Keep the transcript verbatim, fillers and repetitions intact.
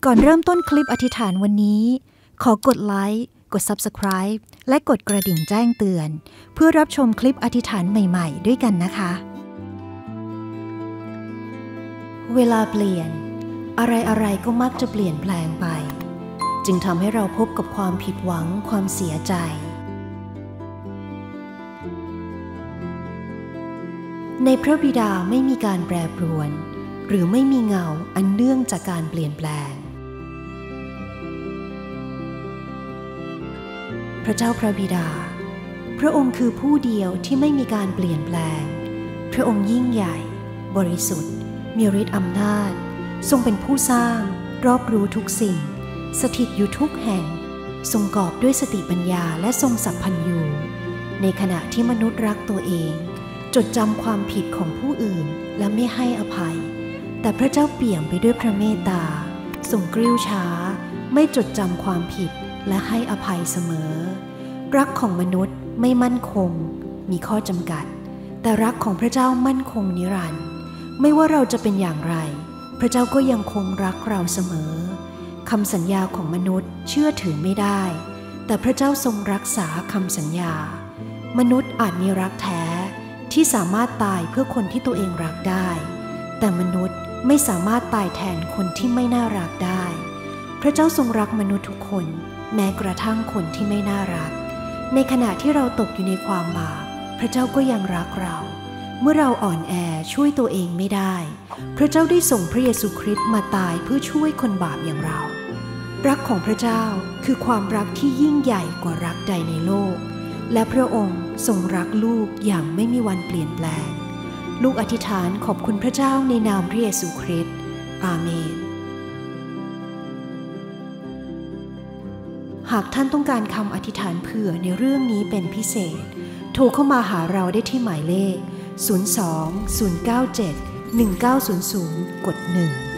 ก่อนเริ่มต้นคลิปอธิษฐานวันนี้ขอกดไลค์กด ซับสไครบ์ และกดกระดิ่งแจ้งเตือนเพื่อรับชมคลิปอธิษฐานใหม่ๆด้วยกันนะคะเวลาเปลี่ยนอะไรๆก็มักจะเปลี่ยนแปลงไปจึงทำให้เราพบกับความผิดหวังความเสียใจในพระบิดาไม่มีการแปรปรวนหรือไม่มีเงาอันเนื่องจากการเปลี่ยนแปลงพระเจ้าพระบิดาพระองค์คือผู้เดียวที่ไม่มีการเปลี่ยนแปลงพระองค์ยิ่งใหญ่บริสุทธิ์มีฤทธิ์อำนาจทรงเป็นผู้สร้างรอบรู้ทุกสิ่งสถิตอยู่ทุกแห่งทรงกอบด้วยสติปัญญาและทรงสัพพัญญูในขณะที่มนุษย์รักตัวเองจดจำความผิดของผู้อื่นและไม่ให้อภัยแต่พระเจ้าเปี่ยมไปด้วยพระเมตตาทรงกริ้วช้าไม่จดจำความผิดและให้อภัยเสมอรักของมนุษย์ไม่มั่นคงมีข้อจำกัดแต่รักของพระเจ้ามั่นคงนิรันดร์ไม่ว่าเราจะเป็นอย่างไรพระเจ้าก็ยังคงรักเราเสมอคำสัญญาของมนุษย์เชื่อถือไม่ได้แต่พระเจ้าทรงรักษาคำสัญญามนุษย์อาจมีรักแท้ที่สามารถตายเพื่อคนที่ตัวเองรักได้แต่มนุษย์ไม่สามารถตายแทนคนที่ไม่น่ารักได้พระเจ้าทรงรักมนุษย์ทุกคนแม้กระทั่งคนที่ไม่น่ารักในขณะที่เราตกอยู่ในความบาปพระเจ้าก็ยังรักเราเมื่อเราอ่อนแอช่วยตัวเองไม่ได้พระเจ้าได้ส่งพระเยซูคริสต์มาตายเพื่อช่วยคนบาปอย่างเรารักของพระเจ้าคือความรักที่ยิ่งใหญ่กว่ารักใดในโลกและพระองค์ทรงรักลูกอย่างไม่มีวันเปลี่ยนแปลงลูกอธิษฐานขอบคุณพระเจ้าในนามพระเยซูคริสต์อาเมนหากท่านต้องการคำอธิษฐานเผื่อในเรื่องนี้เป็นพิเศษโทรเข้ามาหาเราได้ที่หมายเลขศูนย์ สอง ศูนย์ เก้า เจ็ด หนึ่ง เก้า ศูนย์ ศูนย์ กด หนึ่ง